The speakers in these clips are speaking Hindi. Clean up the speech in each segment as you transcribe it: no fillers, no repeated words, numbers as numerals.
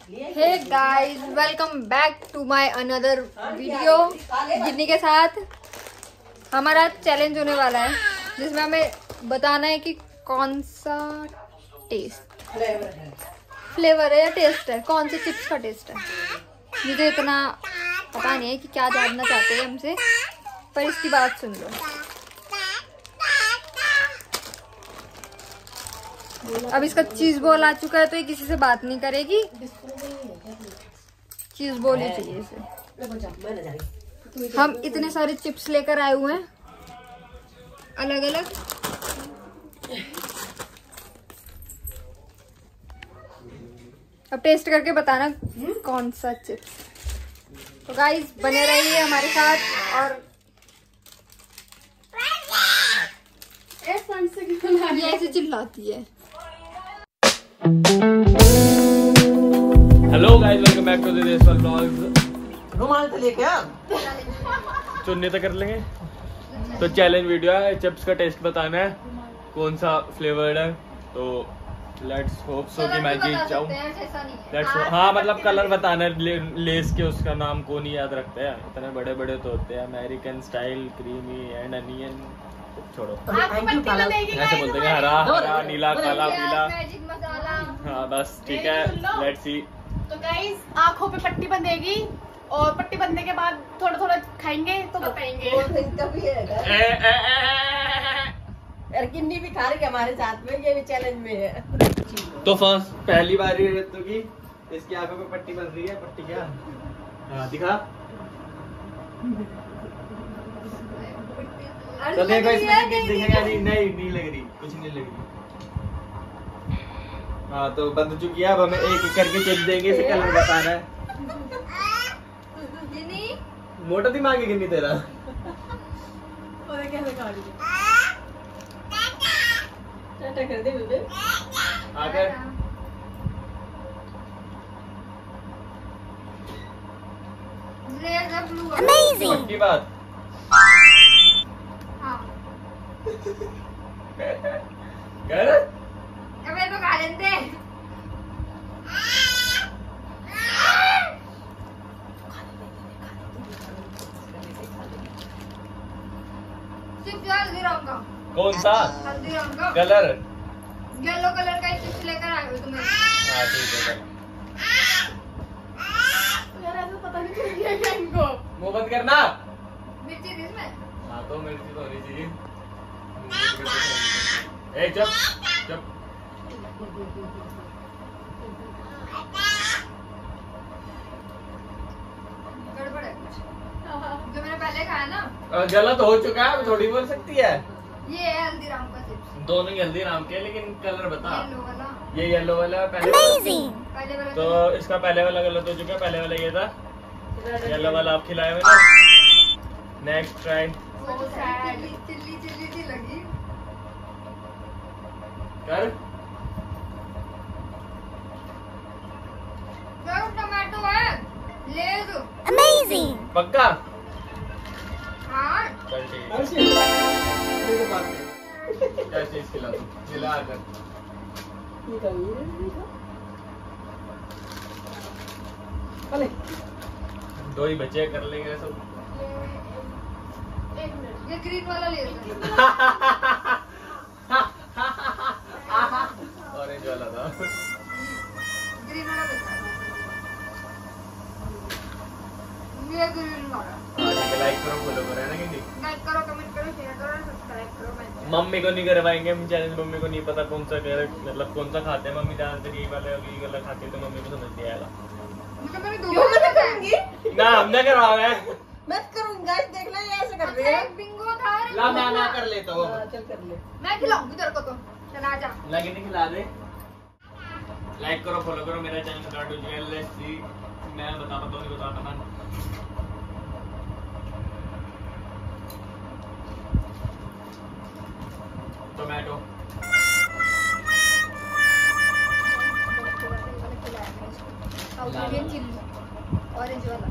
Hey guys, welcome back to my another video. Ginni के साथ हमारा चैलेंज होने वाला है जिसमें हमें बताना है कि कौन सा फ्लेवर है या टेस्ट है, कौन से चिप्स का टेस्ट है। मुझे इतना पता नहीं है कि क्या जानना चाहते हैं हमसे, पर इसकी बात सुन लो। अब इसका चीज बॉल आ चुका है तो ये किसी से बात नहीं करेगी। चीज बॉल ही चाहिए इसे। हम इतने सारे चिप्स लेकर आए हुए हैं अलग अलग। अब टेस्ट करके बताना कौन सा चिप्स। तो गाइस बने रहिए हमारे साथ। और ये ऐसे चिल्लाती है। Hello guys, welcome back to the Deshwal vlogs. रुमाल तो लेके आ। चुन्नी तो कर लेंगे। तो चैलेंज वीडियो है, चिप्स का टेस्ट बताना है कौन सा फ्लेवर्ड है। तो लेट्स होप सो कि मैं जीत जाऊं। लेट्स हाँ, मतलब कलर बताना है। लेस के उसका नाम कौन ही याद रखते हैं, इतने बड़े बड़े तो होते हैं। American style, creamy and onion. छोड़ो, ऐसे बोलते हैं हरा हरा नीला काला पीला। हाँ बस ठीक है, लेट्स सी। तो गाइस आंखों पे पट्टी बंधेगी और पट्टी बंधने के बाद थोड़ा थोड़ा खाएंगे तो बताएंगे। गिन्नी भी खा रही है हमारे साथ में, ये भी चैलेंज में है। तो फर्स्ट पहली बारी ऋतु की, इसकी आंखों पे पट्टी बन रही है। पट्टी क्या? हाँ दिखा। तो देखो इसमें दिखेगा नहीं, नहीं लग रही, कुछ नहीं लग रही। हाँ तो बंद चुकी है। अब हमें एक एक करके चिप देंगे, इसे कलर बताना है। मोटा दिमाग है गिन्नी तेरा। कैसे खा रही है? कर दे मुझे। आकर अमेजिंग की बात। कर अबे तो खा लेते। हल्दीराम का कौन सा हल्दीराम का कलर? येलो कलर का चिप्स लेकर आए हो तुम्हें। हाँ ठीक है। यार ऐसा पता नहीं चल गया क्या इनको। मुंह बंद करना। मिर्ची थी इसमें। हाँ तो मिर्ची तो होनी चाहिए। ए चुप चुप। गड़बड़ है कुछ। जो मैंने पहले खाया ना, गलत हो चुका है, थोड़ी बोल सकती है। ये है हल्दीराम का चिप्स। दोनों ही हल्दीराम के, लेकिन कलर बता। येलो वाला। ये येलो वाला पहले पहले वाला तो इसका पहले वाला गलत हो चुका है। पहले वाला ये था, येलो वाला आप खिलाए हुए ना। Next try. चिल्ली सी लगी। कर। टमाटो है, ले दो। पक्का? हाँ चल ठीक है। क्या चीज खिला दूं? खिला कर। दो ही बचे, कर लेंगे सब। एक मिनट। ये ग्रीन वाला ले दो। ऑरेंज वाला था। ग्रीन वाला बता। ये ग्रीन वाला। लाइक करो, फॉलो करो, है ना गिन्नी? लाइक करो, कमेंट करो, शेयर करो और सब्सक्राइब करो। मम्मी को नहीं करवाएंगे हम चैलेंज। मम्मी को नहीं पता कौन सा मतलब कौन सा खाते हैं। मम्मी ज्यादातर ये वाला खाते, तो मम्मी को समझ नहीं आएगा। मतलब मैंने दो क्यों मत करूंगी? ना हमने करवाया है। मत करूंगा, देखना ये ऐसे कर रही है। बिंगो था। ला मैं कर लेता हूँ। चल कर ले। मैं खिलाऊंगी तेरे को तो। चल आजा। लगे नहीं खिला दे। लाइक करो, फॉलो करो मेरा चैनल स्टार्ट हो चुका है। Let's see. मैं बता पाता हूँ, नहीं बता पाता। टोमेटो। चिल्ली ऑरेंज वाला।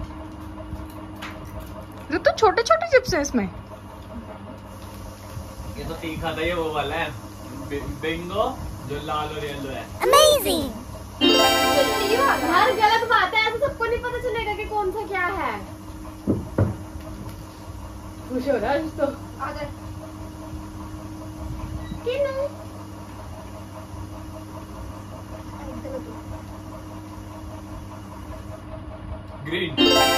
तो छोटे छोटे चिप्स हैं इसमें। ये तो तीखा था, ये वो वाला है बिंगो जो लाल और येलो है। यार गलत बात है, ऐसे सबको नहीं पता चलेगा कि कौन सा क्या है। खुश हो रहा है तो ग्रीन।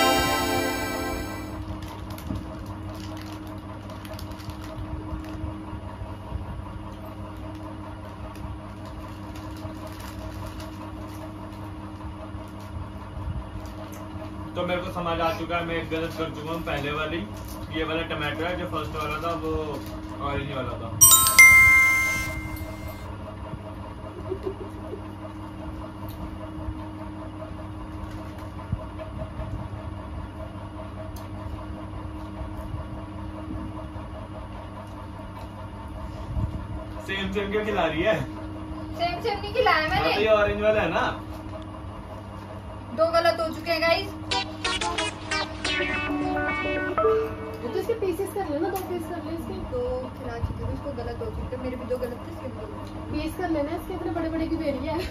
तो मेरे को समझ आ चुका है, मैं एक गलत कर चुका हूँ पहले वाली। ये वाला टमाटो है, जो फर्स्ट वाला था वो ऑरेंज वाला था। सेम सेम क्यों खिला रही है? सेम सेम नहीं खिलाया मैंने। तो ये ऑरेंज वाला है ना। दो गलत हो चुके हैं गाइस। तो इसके पीसेस कर लेना, 2 पीस कर ले इसके। दो खिला चुके हैं, इसको गलत हो चुके हैं। मेरे भी 2 गलत थे, इसके भी 2 गलत थे। पीस कर लेना इसके, इतने बड़े बड़े की बेरी है।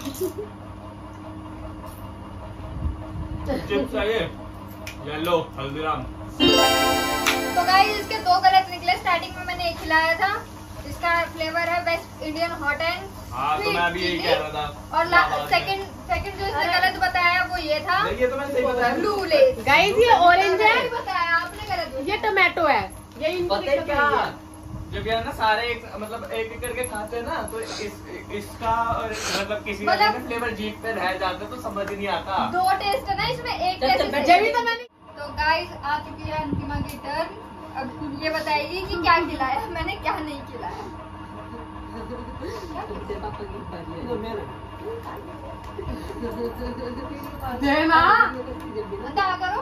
चिप्स है ये येलो हल्दीराम। तो गाइस इसके 2 गलत निकले। स्टार्टिंग में मैंने एक खिलाया था, इसका फ्लेवर है वेस्ट इंडियन हॉट एंड हाँ, तो मैं भी यही कह रहा था। और सेकंड जो इसने गलत बताया वो ये था, ये तो मैंने सही बताया। Blue Lay's. गाइस ये ऑरेंज है, बताया आपने गलत। ये टमाटो है। ये इनको पता है दिक्कत क्या, नहीं है। जब यार ना सारे एक मतलब एक एक करके खाते हैं ना, तो इसका और मतलब किसी का मतलब फ्लेवर जीभ पे रह जाता है, तो समझ ही नहीं आता। 2 टेस्ट है ना इसमें, एक जब तो मैंने तो गाइस आ चुकी है अंतिमा की टर्न। अब ये बताएगी कि क्या खिलाया मैंने, क्या नहीं खिलाया। देना अंधा करो।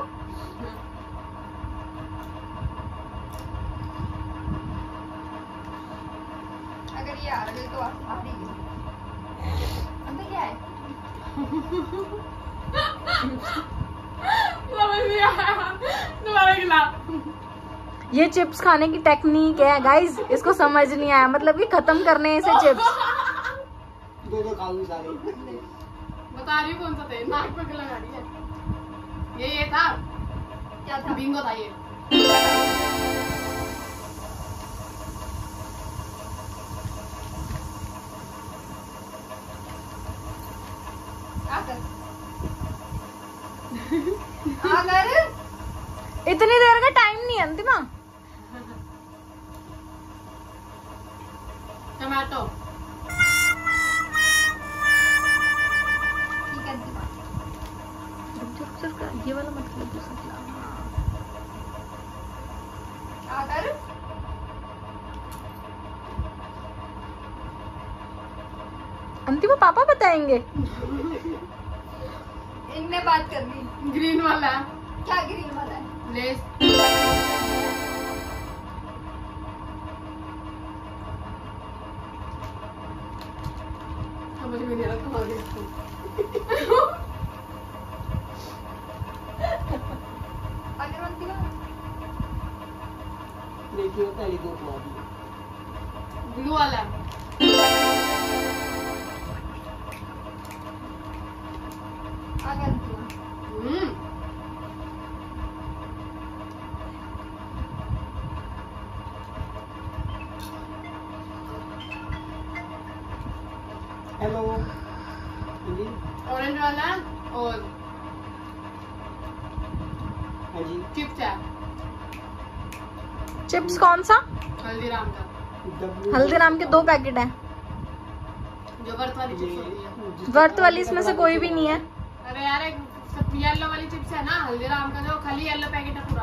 अगर ये आ रहा है तो आ रही है। अंदर क्या है? समझ नहीं आया, दोबारा खिला। ये चिप्स खाने की टेक्निक है गाइस, इसको समझ नहीं आया, मतलब कि खत्म करने से चिप्स। दो खाऊंगी सारे। बता रही हूँ कौन सा थे, नाक पे लगा रही है। ये था, क्या था? बिंगो था ये। आकर इतनी देर का टाइम नहीं है अंतिमा। टमाटो ठीक है अंतिमा। ये वाला मतलब आकर अंतिमा पापा बताएंगे। इनने बात करनी। ग्रीन वाला क्या ग्रीन वाला है? लेस। समझ में नहीं आ रहा कहाँ गए इसको। अगर अंतिमा देखिए पहले 2 खा दी। ब्लू वाला अगर अंतिमा हेलो जी। ऑरेंज वाला और हाँ जी। चिप्स है चिप्स कौन सा? हल्दीराम का, हल्दीराम के 2 पैकेट हैं। जो वर्थ वाली चिप्स होती है। वर्थ वाली इसमें से कोई भी नहीं है। अरे यार एक येलो वाली चिप्स है ना हल्दीराम का, जो खाली येलो पैकेट है पूरा।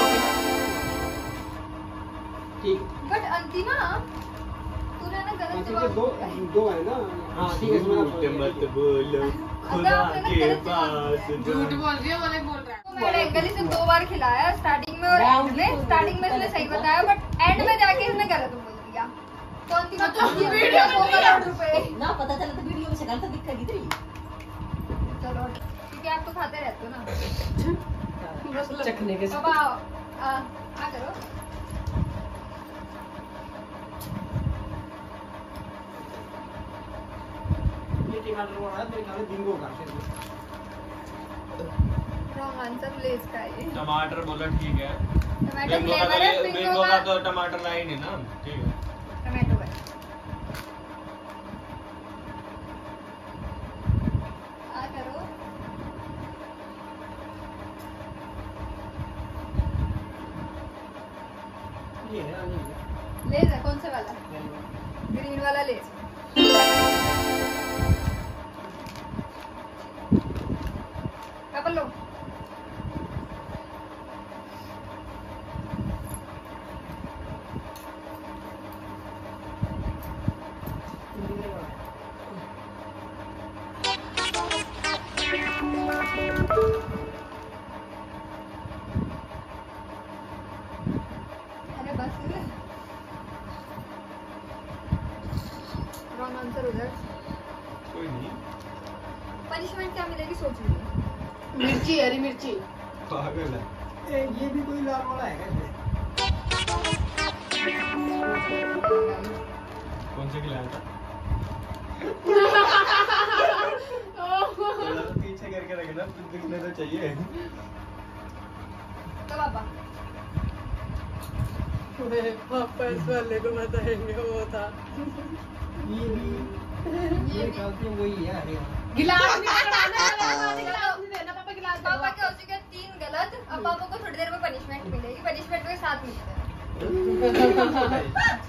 ठीक। बट अंतिमा तूने ना गलत ठीक है, जवाब दिया। दो है ना। हाँ ठीक है, मत बोलो खुदा के पास झूठ बोल रही है, वाले बोल रहा है। तो मैंने एंगल इसे 2 बार खिलाया, स्टार्टिंग में और एंड में। स्टार्टिंग में इसने सही बताया, बट एंड में जाके इसने गलत बोल दिया। तो अंतिमा तो वीडियो में 2 करोड़ रुपए। ना पता चला तो वीडियो में शक्ल तो दिखाई दी। चलो क्योंकि आप तो खाते रहते हो ना। चखने के बाबा आ करो। रॉन्ग आंसर लेस का है। टमाटर बोला ठीक है। टमाटो बिंगो फ्लेवर है, बिंगो का तो टमाटर ला ही नहीं ना, ठीक है। टमाटो है। आ करो। लेस है, कौन से वाला? ग्रीन वाला लेस। क्या लो? अरे बस रॉन्ग आंसर उधर। कोई नहीं। पनिशमेंट क्या मिलेगी सोच लीजिए। मिर्ची, हरी मिर्ची। पागल है। ये भी कोई लाल वाला है कौन से खिलाया था? पीछे करके रखना, दिखने तो चाहिए। तो पापा पापा इस वाले को बताएंगे वो था। ये भी वही है। गिलास नहीं पकड़ाना है, गिलास नहीं देना पापा, गिलास दो। पापा के हो चुके 3 गलत। अब पापा को थोड़ी देर में पनिशमेंट मिलेगी। पनिशमेंट के साथ मिलता है।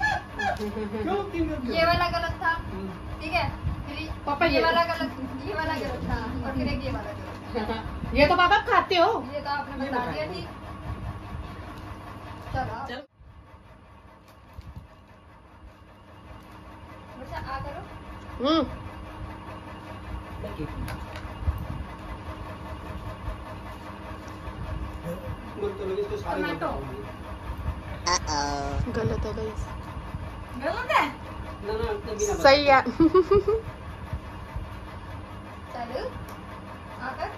ये वाला गलत था, ठीक है। फिर पापा ये ये वाला गलत था और फिर एक ये वाला गलत था। ये तो पापा खाते हो। ये तो आपने बता दिया, ठीक। चलो बच्चा आ करो। टमाटो गलत है गाइस। गलत है। सही है। चलो आकर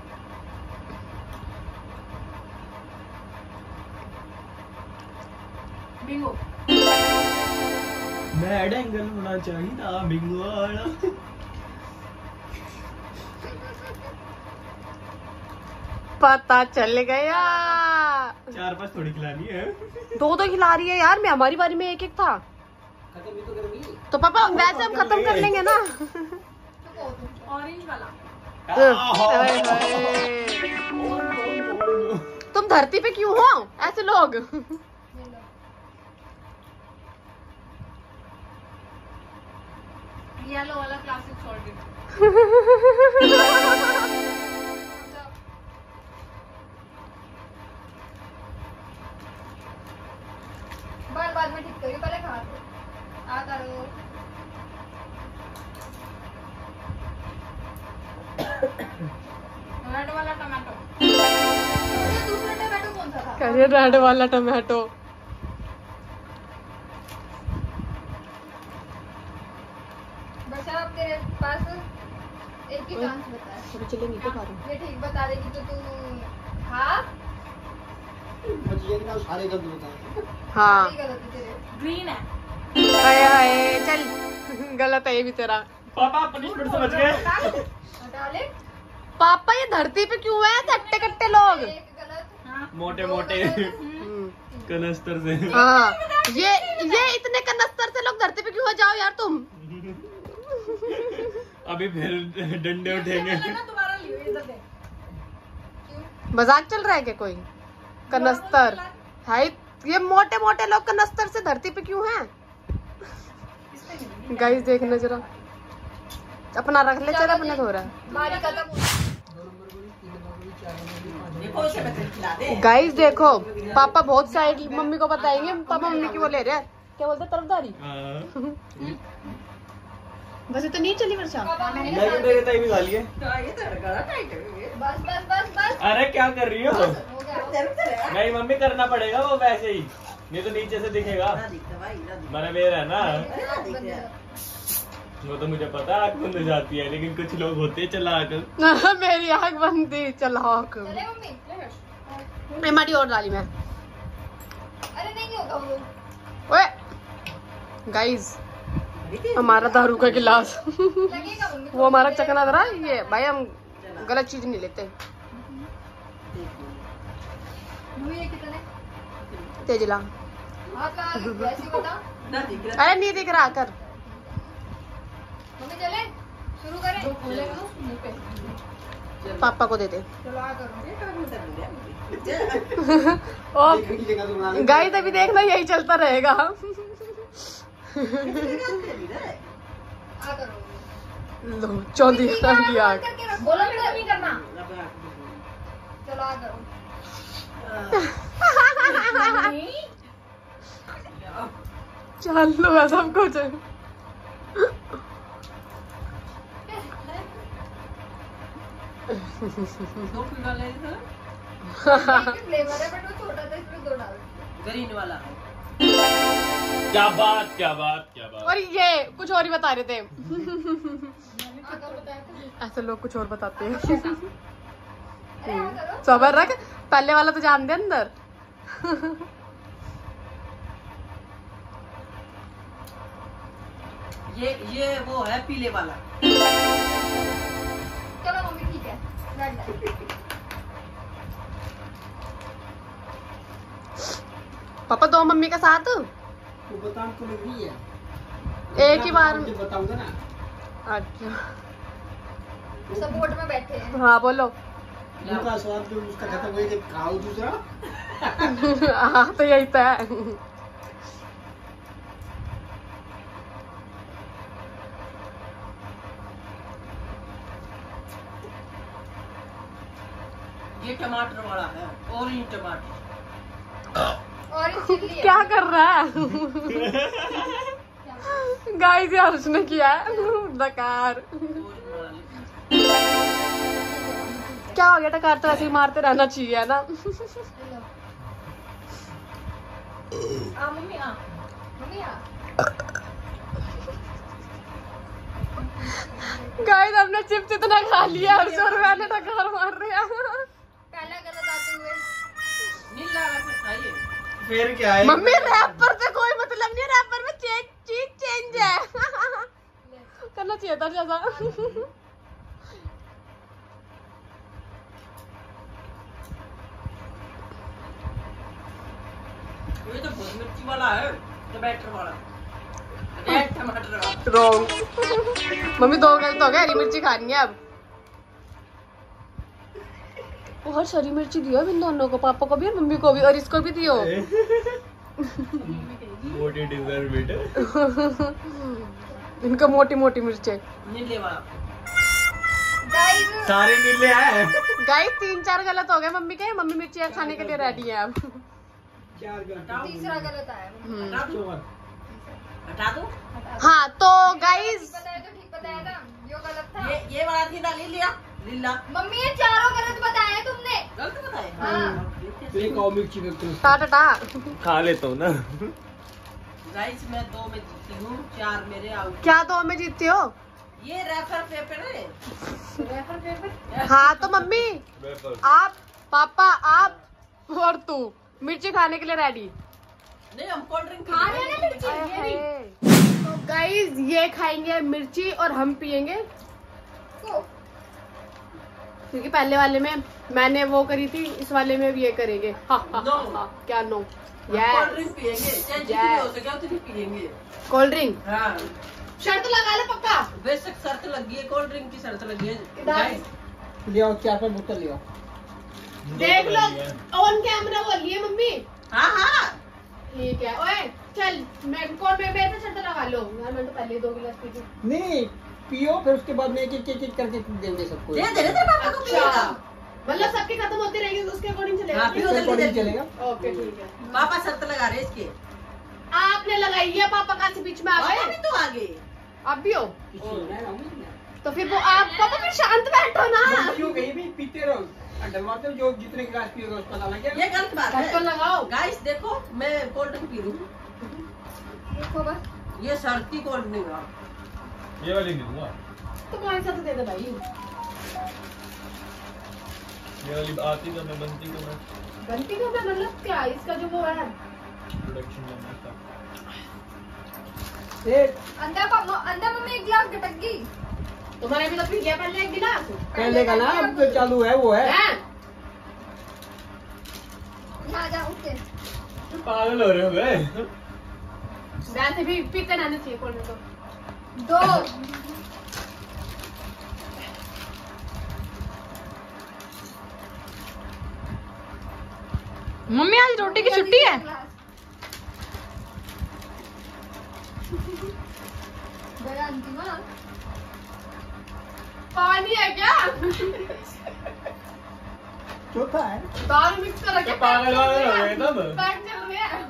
बिंगो। मैड एंगल होना चाहिए था बिंगो वाला। पता चल गया। 4-5 थोड़ी खिलानी है। 2 खिला रही है यार। मैं हमारी बारी में एक था। खत्म भी तो करोगी। तो पापा वैसे हम खत्म कर लेंगे ना। ऑरेंज वाला। हाय हाय। तुम धरती पे क्यों हो ऐसे लोग? येलो वाला क्लासिक सॉल्टेड। बाद में ठीक करिए, पहले खा लो। आ करो। रेड वाला टमाटो। ये दूसरा टमाटो कौन सा था? करिए रेड वाला टमाटो। बच्चा अब तेरे पास एक ही चांस बता है। अभी चलेंगे तो खा रहे ये ठीक बता देगी तो तू खा। मुझे ना सारे गलत बताए। हाँ। सही गलत है तेरे। ग्रीन है। हाय हाय चल। गलत है ये भी तेरा। पापा पनिशमेंट से बच गए। हटा ले। पापा ये धरती पे क्यों है हट्टे कट्टे लोग? एक गलत। मोटे मोटे कनस्तर से। हाँ ये इतने कनस्तर से लोग धरती पे क्यों हो? जाओ यार तुम। अभी फिर डंडे उठेंगे। तुम्हारा लियो इधर दे। मजाक चल रहा है क्या कोई? कनस्तर हाय ये मोटे मोटे लोग कनस्तर से धरती पे क्यों हैं? गाइस देखना जरा अपना रख ले। चल अपने हो रहा है। बारी खत्म हो गई। देखो उसे बच्चे खिला दे। गाइस देखो पापा बहुत साइड मम्मी को बताएंगे। पापा मम्मी की वो ले रहे हैं क्या बोलते हैं तरफदारी। वैसे तो नहीं चली वर्षा। मेरे ताई भी खा लिए। ये तो गला टाइट है। बस बस बस बस अरे क्या कर रही हो? हो गया। नहीं मम्मी करना पड़ेगा वो वैसे ही, नहीं तो नीचे से दिखेगा। मेरा बेर है ना, वो तो मुझे पता आँख बंद हो जाती है, लेकिन कुछ लोग होते हैं चालाक। मेरी आँख बंद थी चालाक। चले मम्मी। मैं माटी और डाली मैं। अरे नहीं होगा वो। ओए गाइस हमारा दारू का गिलास लगेगा मम्मी वो हमारा चकना धरा ये भाई हम गलत चीज नहीं लेते। मम्मी ये कितने तेजला आप कहाँ ऐसे बता अरे नहीं दिख रहा कर मम्मी चले शुरू करें पापा को दे दे। चलो आ करो ओ गाइस अभी देखना यही चलता रहेगा। आ करो लो चौंधी की आग करके रख बोलो बेटा नहीं करना चलो आ करो चल लो सब कुछ फ्लेवर है बट वो छोटा था इसमें 2 डाल ग्रीन वाला क्या बात क्या बात क्या बात। और ये कुछ और ही बता रहे थे। आ करो ऐसे लोग कुछ और बताते हैं। अरे आ करो सबर रख पहले वाला तो जान दे अंदर। ये वो है पीले वाला। चलो मम्मी ठीक है रख दे पापा दो मम्मी के साथ वो बताऊं तो लग रही है एक ही बार। मुझे बताऊंगा ना। अच्छा सपोर्ट में बैठे हैं हाँ बोलो। उनका स्वाद जो उसका खत्म हो जब खाओ दूसरा। हाँ तो यही तो है। ये टमाटर वाला है ऑरेंज टमाटर। और ये चिल्ली है क्या कर रहा है गाइस यार उसने किया है डकार। क्या हो गया डकार तो ऐसे ही मारते रहना चाहिए है ना। आ मम्मी आ मम्मी आ गाइस हमने चिप्स इतना खा लिया और मैंने डकार मार रहे हैं। पहला गलत आते हुए नीला वाला खाइए। फिर क्या है मम्मी रैपर से कोई मतलब नहीं है रैपर में चीज चेंज है। करना चाहिए था जैसा। ये तो बहुत मिर्ची वाला है टमाटर वाला टमाटर वाला। रॉन्ग मम्मी 2 गलत हो गए। हरी मिर्ची खानी है अब। वो हर हरी मिर्ची दियो इन दोनों को पापा को भी और मम्मी को भी और इसको भी दियो। मोटी डिजर्व बेटे। इनको मोटी मोटी मिर्चें। नीले वाला गाइस सारे नीले हैं। गाइस 3-4 गलत हो गए मम्मी के। मम्मी मिर्ची खाने के लिए रेडी है अब। 4 तीसरा गलत आया हटा दो हटा दो। हाँ तो गाइस बताया तो ठीक बताया था जो गलत था ये वाला थी ना लीला लीला मम्मी ये चारों गलत बताए तुमने गलत बताए। हाँ। एक और मिर्ची का क्रश। टाटा खा लेता हूँ ना। गाइस मैं 2 में जीती हूँ 4 मेरे आउट। क्या 2 में जीतते हो? ये रेफर पेपर है। रेफर पेपर हाँ तो मम्मी आप पापा आप और तू मिर्ची खाने के लिए रेडी। नहीं हम कोल्ड ड्रिंक खा रहे हैं ना मिर्ची ये भी तो गाइस ये खाएंगे मिर्ची और हम पियेंगे को क्योंकि पहले वाले में मैंने वो करी थी इस वाले में भी ये करेंगे। क्या नो कोल्ड ड्रिंक पियेंगे चाहे जितनी हो सके उतनी पियेंगे। कोल्ड ड्रिंक हाँ शर्त लगा लो पक्का। बेशक शर्त लगी है कोल्ड ड्रिंक की शर्त लगी है। गाइस ले आओ 4-5 बोतल ले आओ। देख लो ऑन कैमरा बोलिए मम्मी। हाँ हाँ ठीक है ओए चल मैं कौन मैं मेरे पे शर्त लगा लो यार मैं तो पहले 2 गिलास पी थी। नहीं पियो फिर उसके बाद में एक करके देंगे सबको। दे दे पापा को पिएगा। मतलब सबके खत्म होते रहेंगे तो उसके अकॉर्डिंग चलेगा। हाँ, पियो जल्दी अकॉर्डिंग जल्दी। चलेगा। ओके ठीक है पापा शर्त लगा रहे इसके। आपने लगाई है पापा कहाँ से बीच में आ पापा गए। भी तो आगे। आप भी हो किसी ने ना तो फिर वो आप पापा फिर शांत बैठो ना। क्यों कहीं भी पीते रहो डलवाते हो जो जितने गिलास पिएगा उसका डाला क्या। ये गलत बात शर्त है। लगाओ। गाइस देखो मैं कोल्ड ड्रिंक पी लूँ। देखो बस ये शर्ती कोल्ड ड्रिंक है। ये वाली नहीं दूंगा। तो कौन सा तो दे दे भाई। ये वाली आती तो मैं बनती तो मैं बनती का मतलब क्या इसका जो वो है प्रोडक्शन करना था। अंदर मम्मी एक गिलास गटक गई। तुम्हारे भी तो पी गया पहले एक गिलास। पहले का ना अब जो चालू है वो है। हैं? यहाँ जा उठ के। पागल हो रहे हो गए। वैसे भी पीते रहना चाहिए कोल्ड ड्रिंक को। 2 मम्मी आज रोटी की छुट्टी है। गया अंतिमा। पानी है क्या? चौथा है। दाल मिक्स कर रखे। पागल वागल हो गए तुम। पैक चल रहे हैं।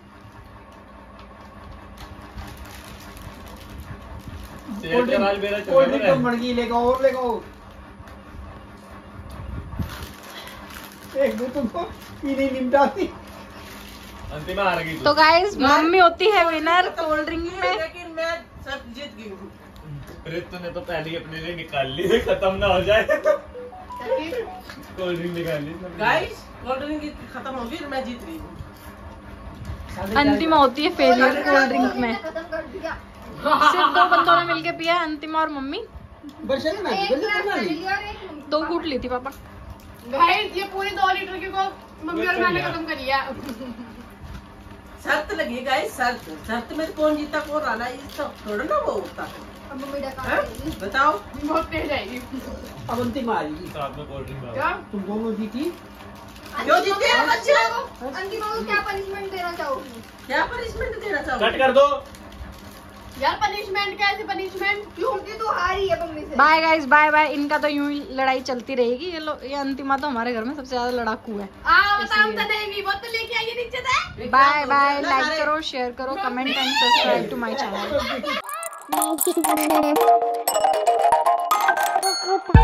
सेहत का हाल मेरा चल कोल्ड रहा ड्रिंक है। मड़गी लेगा और लेगा। एक दो तुमको पीने निमटाती। अंतिम हार गई तो गाइस मम्मी होती है विनर कोल्ड ड्रिंक में। लेकिन मैं सब जीत गई हूँ। प्रीत तूने तो पहले ही अपने लिए निकाल ली, खत्म ना हो जाए। कोल्ड ड्रिंक निकाल ली गाइस कोल्ड ड्रिंक खत्म हो गई, मैं जीत गई हूँ। अंतिमा होती है फेलियर कोल्ड ड्रिंक में। खत्म कर दिया। सिर्फ 2 बंदों ने मिलके पिया, अंतिमा और मम्मी। बरसात में एक गिलास बना ली। पहली और एक 2 घूट ली थी पापा। गाइस ये पूरी 2 लीटर की को मम्मी और मैंने खत्म करी है। शर्त लगी गाइस, शर्त में कौन जीता कौन हारा, ये सब थोड़ा ना वो होता है। अब मम्मी डका हैं? बताओ। बहुत तेज आएगी। अब अंतिम आ जाएगी। साथ में कोल्ड ड्रिंक क्या? तुम दोनों जीती। क्यों जीते? अंतिमा को क्या पनिशमेंट देना चाहोगी? क्या पनिशमेंट देना कट चाहोगे? कर दो। यार पनिशमेंट क्या ऐसी पनिशमेंट? क्योंकि तू हारी है मम्मी से। Bye guys, bye bye. इनका तो यूं ही लड़ाई चलती रहेगी। ये अंतिमा तो हमारे घर में सबसे ज्यादा लड़ाकू है। बताओ तो नहीं भी, वो तो लेके आइए नीचे से। Bye bye. लाइक करो, शेयर करो, comment and subscribe to my channel.